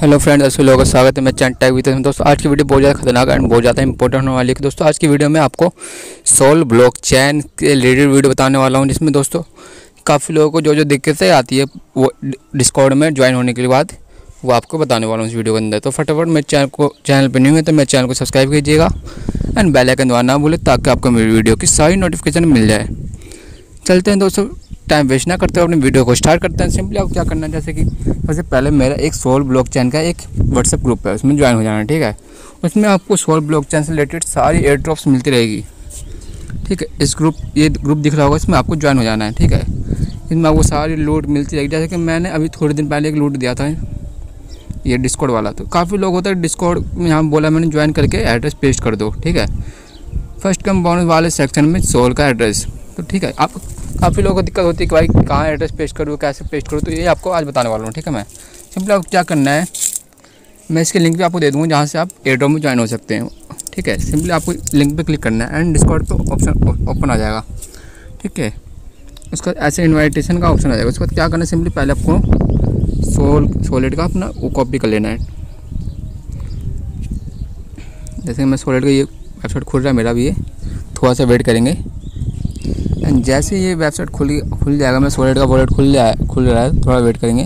Hello friends, ऐसे लोगों का स्वागत है। मैं चैन टैग विद दोस्तों। आज की वीडियो बहुत ज़्यादा खतरनाक एंड बहुत ज़्यादा इंपॉर्टेंट होने वाली है दोस्तों। आज की वीडियो में आपको सोल ब्लॉकचेन के रिलेटेड वीडियो बताने वाला हूं, जिसमें दोस्तों काफ़ी लोगों को जो दिक्कतें आती है वो डिस्कॉर्ड में ज्वाइन होने के बाद वो आपको बताने वाला हूँ इस वीडियो के अंदर। तो फटाफट मेरे चैनल पर न्यू है तो मेरे चैनल को सब्सक्राइब कीजिएगा एंड बेल आइकन दबाना ना भूलें, ताकि आपको मेरी वीडियो की सारी नोटिफिकेशन मिल जाए। चलते हैं दोस्तों, टाइम वेस्ट ना करते हुए अपनी वीडियो को स्टार्ट करते हैं। सिंपली आपको क्या करना है, जैसे कि सबसे पहले मेरा एक सोल ब्लॉकचेन का एक व्हाट्सएप ग्रुप है, उसमें ज्वाइन हो जाना है। ठीक है, उसमें आपको सोल ब्लॉकचेन से रिलेटेड सारी एयर ड्रॉप्स मिलती रहेगी। ठीक है, ये ग्रुप दिख रहा होगा, इसमें आपको ज्वाइन हो जाना है। ठीक है, इसमें आपको सारी लूट मिलती रहेगी। जैसे कि मैंने अभी थोड़े दिन पहले एक लूट दिया था, ये डिस्कॉर्ड वाला। तो काफ़ी लोग होते हैं डिस्कॉर्ड में, यहाँ बोला मैंने ज्वाइन करके एड्रेस पेस्ट कर दो। ठीक है, फर्स्ट कम बोनस वाले सेक्शन में सोल का एड्रेस। तो ठीक है, आप काफ़ी लोगों को दिक्कत होती है कि भाई कहाँ एड्रेस पेस्ट करूँ, कैसे पेस्ट करूँ, तो ये आपको आज बताने वाला हूँ। ठीक है, मैं सिंपली आपको क्या करना है, मैं इसके लिंक भी आपको दे दूँगा जहाँ से आप एयरड्रॉप में ज्वाइन हो सकते हैं। ठीक है, सिंपली आपको लिंक पे क्लिक करना है एंड डिस्कॉर्ड पे ऑप्शन ओपन आ जाएगा। ठीक है, उसका ऐसे इन्वाइटेशन का ऑप्शन आ जाएगा। उसके बाद क्या करना है, सिंपली पहले आपको सोलेट का अपना वो कॉपी कर लेना है। जैसे मैं सोलेट का ये वेबसाइट खुल रहा है मेरा भी, ये थोड़ा सा वेट करेंगे एंड जैसे ये वेबसाइट खुल जाएगा, मैं सोलेट का वॉलेट खुल रहा है, थोड़ा वेट करेंगे।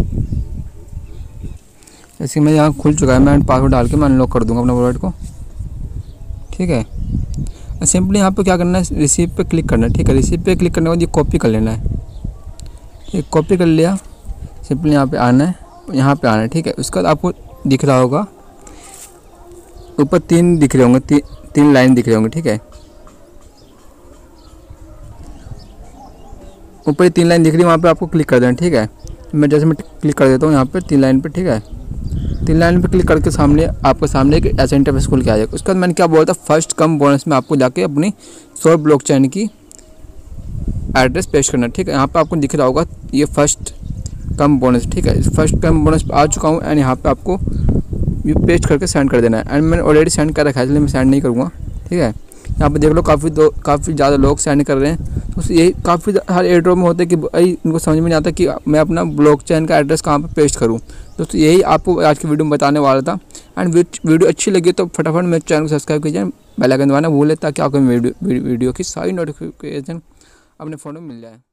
जैसे मैं यहाँ खुल चुका है, मैं पासवर्ड डाल के मैं अनलॉक कर दूँगा अपने वॉलेट को। ठीक है, सिंपली यहाँ पे क्या करना है, रिसीव पे क्लिक करना है। ठीक है, रिसीव पे क्लिक करने के बाद ये कॉपी कर लेना है। ठीक, कॉपी कर लिया, सिंपली यहाँ पे आना है, यहाँ पे आना है। ठीक है, उसके बाद आपको दिख रहा होगा ऊपर तीन दिख रहे होंगे, तीन लाइन दिख रहे होंगे। ठीक है, ऊपर तीन लाइन दिख रही है, वहाँ पे आपको क्लिक कर देना। ठीक है, मैं क्लिक कर देता हूँ यहाँ पे तीन लाइन पे। ठीक है, तीन लाइन पे क्लिक करके आपके सामने एक ऐसा इंटरफेस खुल के आ जाएगा। उसके बाद मैंने क्या बोला था, फर्स्ट कम बोनस में आपको जाके अपनी सोल ब्लॉकचेन की एड्रेस पेस्ट करना है। ठीक है, यहाँ पे आपको दिख रहा होगा ये फर्स्ट कम बोनस। ठीक है, फर्स्ट कम बोनस पे आ चुका हूँ एंड यहाँ पे आपको ये पेस्ट करके सेंड कर देना है। एंड मैंने ऑलरेडी सेंड कर रखा है, इसलिए मैं सेंड नहीं करूँगा। ठीक है, यहाँ पे देख लो काफ़ी ज़्यादा लोग सेंड कर रहे हैं। तो यही काफ़ी हर एयरड्रॉप में होता है कि भाई इनको समझ में नहीं आता कि मैं अपना ब्लॉकचेन का एड्रेस कहाँ पे पेस्ट करूँ। दोस्तों यही आपको आज की वीडियो में बताने वाला था। एंड वीडियो अच्छी लगी तो फटाफट मेरे चैनल को सब्सक्राइब कीजिए, बेल आइकन दबाना भूलें, ताकि आपको वीडियो की सारी नोटिफिकेशन अपने फ़ोन में मिल जाए।